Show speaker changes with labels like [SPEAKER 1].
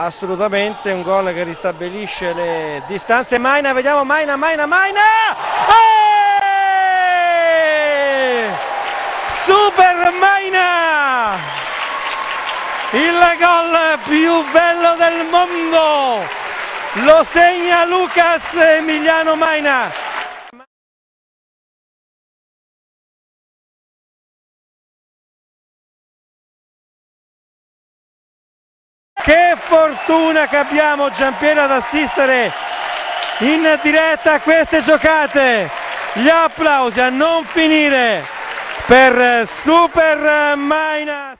[SPEAKER 1] Assolutamente un gol che ristabilisce le distanze. Maina, vediamo Maina! Super Maina! Il gol più bello del mondo! Lo segna Lucas Emiliano Maina! Che fortuna che abbiamo, Giampiero, ad assistere in diretta a queste giocate. Gli applausi a non finire per Super Maina.